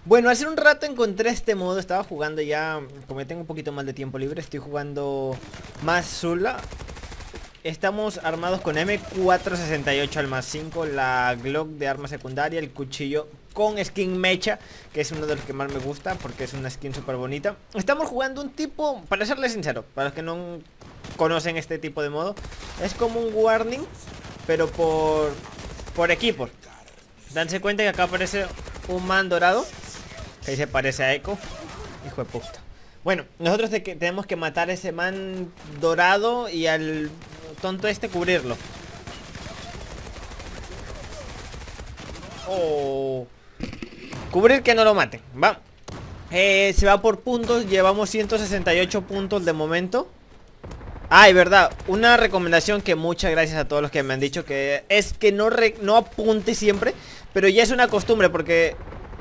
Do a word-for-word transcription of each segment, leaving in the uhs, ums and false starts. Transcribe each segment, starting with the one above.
Bueno, hace un rato encontré este modo, estaba jugando ya, como ya tengo un poquito más de tiempo libre, estoy jugando más Zula. Estamos armados con M cuatrocientos sesenta y ocho al más cinco, la Glock de arma secundaria, el cuchillo con skin mecha, que es uno de los que más me gusta porque es una skin súper bonita. Estamos jugando un tipo, para serles sincero, para los que no conocen este tipo de modo, es como un warning, pero por, por equipos. Danse cuenta que acá aparece un man dorado, que ahí se parece a Echo. Hijo de puta. Bueno, nosotros te que tenemos que matar a ese man dorado y al tonto este cubrirlo. Oh. Cubrir que no lo maten. Va. Eh, se va por puntos. Llevamos ciento sesenta y ocho puntos de momento. Ah, y verdad, una recomendación que muchas gracias a todos los que me han dicho, que es que no, re, no apunte siempre, pero ya es una costumbre porque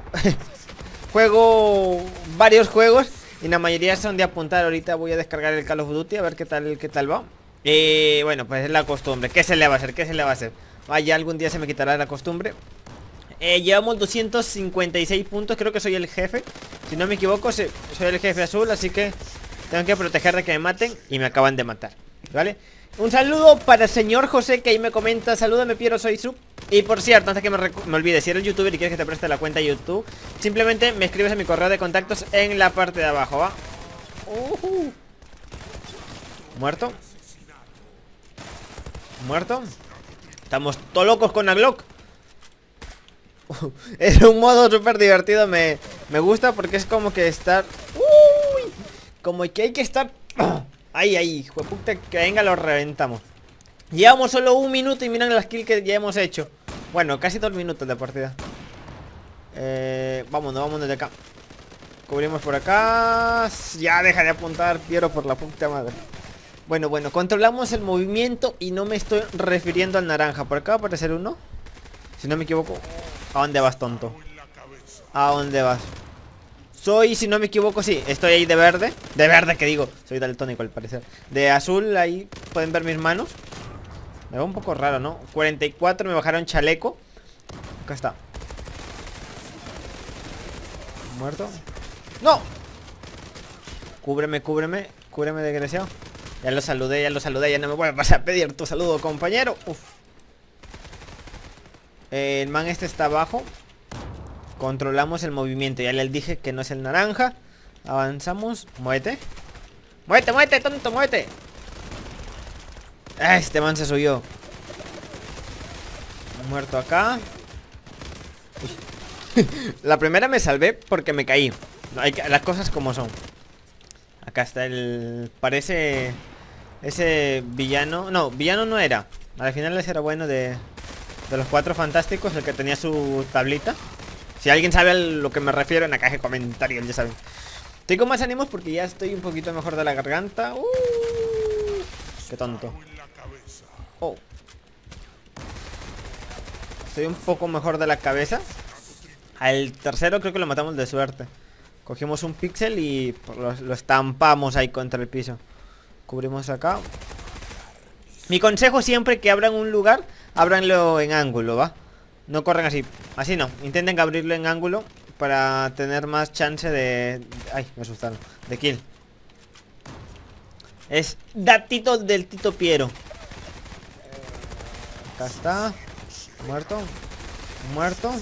juego varios juegos y la mayoría son de apuntar. Ahorita voy a descargar el Call of Duty a ver qué tal, qué tal va. Y bueno, pues es la costumbre. ¿Qué se le va a hacer? ¿Qué se le va a hacer? Vaya, algún día se me quitará la costumbre. Eh, llevamos doscientos cincuenta y seis puntos. Creo que soy el jefe. Si no me equivoco, soy el jefe azul. Así que tengo que proteger de que me maten. Y me acaban de matar, ¿vale? Un saludo para el señor José, que ahí me comenta: salúdame, Piero, soy sub. Y por cierto, antes que me, me olvide, si eres youtuber y quieres que te preste la cuenta de YouTube, simplemente me escribes a mi correo de contactos en la parte de abajo, ¿va? Uh -huh. Muerto. Muerto. Estamos todos locos con la Glock. Es un modo súper divertido. Me, me gusta porque es como que estar... Uy, como que hay que estar... Ay, ay, hijo de puta, que venga, lo reventamos. Llevamos solo un minuto y miren las kills que ya hemos hecho. Bueno, casi dos minutos de partida. eh, Vámonos, vámonos de acá. Cubrimos por acá. Ya deja de apuntar, Piero, por la puta madre. Bueno, bueno, controlamos el movimiento y no me estoy refiriendo al naranja. Por acá va a aparecer uno, si no me equivoco. ¿A dónde vas, tonto? ¿A dónde vas? Soy, si no me equivoco, sí, estoy ahí de verde. De verde, que digo, soy daltónico al parecer. De azul, ahí pueden ver mis manos. Me veo un poco raro, ¿no? cuarenta y cuatro, me bajaron chaleco. Acá está. Muerto. ¡No! Cúbreme, cúbreme. Cúbreme, desgraciado. Ya lo saludé, ya lo saludé. Ya no me voy a pasar a pedir tu saludo, compañero. Uf. Eh, el man este está abajo. Controlamos el movimiento. Ya les dije que no es el naranja. Avanzamos. Muévete. Muévete, muévete, tonto, muévete. Ah, este man se subió. Muerto acá. La primera me salvé porque me caí. No, hay que, las cosas como son. Acá está el... Parece... Ese villano... No, villano no era. Al final ese era bueno de... De los Cuatro Fantásticos, el que tenía su tablita. Si alguien sabe a lo que me refiero, en la caja de comentarios, ya saben. Estoy con más ánimos porque ya estoy un poquito mejor de la garganta. uh, Qué tonto. Oh. Estoy un poco mejor de la cabeza. Al tercero creo que lo matamos de suerte. Cogimos un píxel y lo, lo estampamos ahí contra el piso. Cubrimos acá. Mi consejo siempre que abran un lugar, ábranlo en ángulo, ¿va? No corren así. Así no. Intenten abrirlo en ángulo para tener más chance de... Ay, me asustaron. De kill. Es datito del Tito Piero. Acá está. Muerto. Muerto.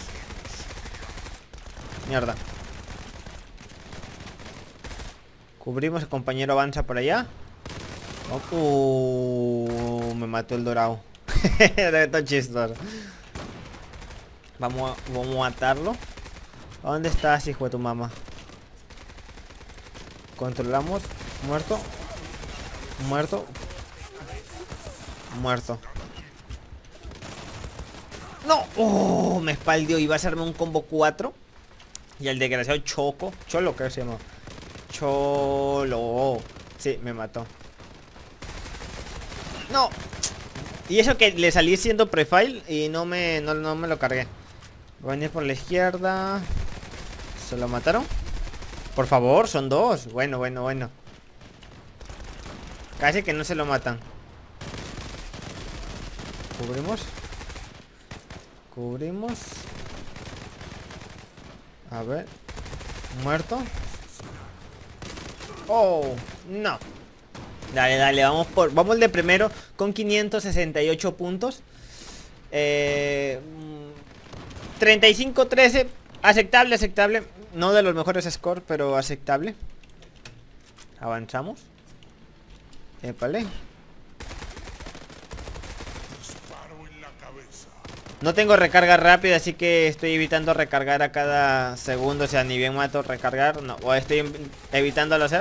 Mierda. Cubrimos, el compañero avanza por allá. Uh, me mató el dorado. Está chistoso. Vamos a, vamos a matarlo. ¿A dónde estás, hijo de tu mamá? Controlamos. Muerto. Muerto. Muerto. ¡No! ¡Oh! Me espaldió. Iba a hacerme un combo cuatro. Y el desgraciado Choco. Cholo, creo que se llama. Cholo. Sí, me mató. ¡No! Y eso que le salí siendo prefile y no me, no, no me lo cargué. Voy a venir por la izquierda. ¿Se lo mataron? Por favor, son dos. Bueno, bueno, bueno. Casi que no se lo matan. Cubrimos. Cubrimos. A ver. Muerto. Oh, no. Dale, dale, vamos por. Vamos el de primero con quinientos sesenta y ocho puntos. Eh, treinta y cinco trece. Aceptable, aceptable. No de los mejores scores, pero aceptable. Avanzamos. Épale. No tengo recarga rápida, así que estoy evitando recargar a cada segundo. O sea, ni bien mato recargar, no. O estoy evitándolo hacer.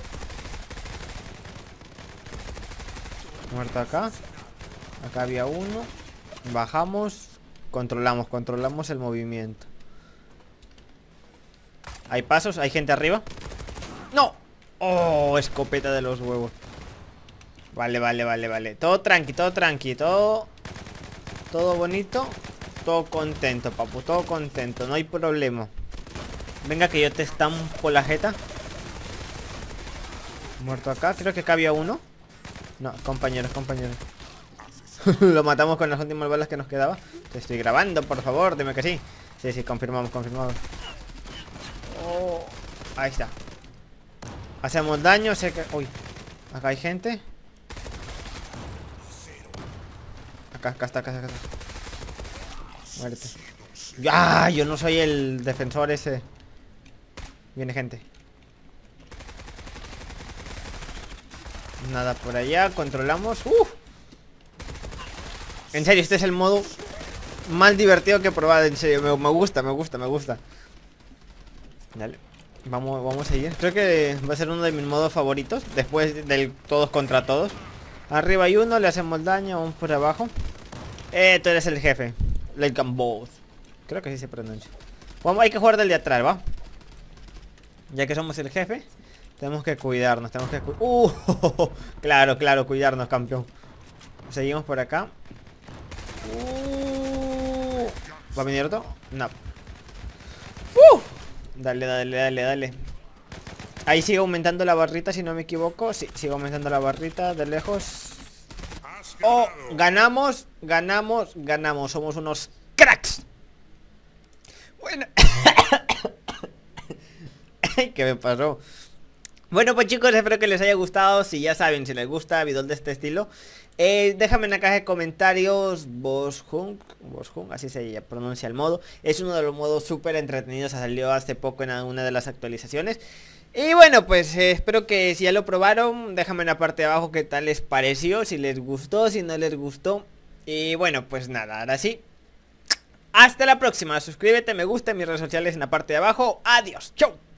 Muerto acá. Acá había uno. Bajamos. Controlamos, controlamos el movimiento. Hay pasos, hay gente arriba. ¡No! ¡Oh! Escopeta de los huevos. Vale, vale, vale, vale. Todo tranqui, todo tranqui, todo... Todo bonito. Todo contento, papu, todo contento. No hay problema. Venga que yo te estampo la jeta. Muerto acá, creo que acá había uno. No, compañeros, compañeros. Lo matamos con las últimas balas que nos quedaba. Te estoy grabando, por favor, dime que sí. Sí, sí, confirmamos, confirmamos. Oh, ahí está. Hacemos daño, sé que... Uy, acá hay gente. Acá, acá está, acá está, acá está. Muerte. ¡Ah! Yo no soy el defensor ese. Viene gente. Nada por allá, controlamos. ¡Uh! En serio, este es el modo más divertido que he probado. En serio, me, me gusta, me gusta, me gusta. Dale, vamos, vamos a ir. Creo que va a ser uno de mis modos favoritos. Después del todos contra todos. Arriba hay uno, le hacemos daño. Vamos por abajo. Eh, tú eres el jefe. Like a boss. Creo que así se pronuncia. Vamos, hay que jugar del de atrás, ¿va? Ya que somos el jefe, tenemos que cuidarnos, tenemos que cu uh, claro, claro, cuidarnos, campeón. Seguimos por acá. uh, ¿Va a venir otro? No. uh, Dale, dale, dale, dale. Ahí sigue aumentando la barrita, si no me equivoco. Sí, sigue aumentando la barrita de lejos. Oh, ganamos, ganamos, ganamos. Somos unos cracks. Bueno. ¿Qué me pasó? Bueno, pues chicos, espero que les haya gustado. Si ya saben, si les gusta videos de este estilo, eh, déjame en la caja de comentarios. Boshunk, Boshunk, así se pronuncia el modo. Es uno de los modos súper entretenidos. Salió hace poco en una de las actualizaciones. Y bueno, pues eh, espero que si ya lo probaron, déjame en la parte de abajo qué tal les pareció. Si les gustó, si no les gustó. Y bueno, pues nada, ahora sí. Hasta la próxima. Suscríbete, me gusta en mis redes sociales en la parte de abajo. Adiós, chau.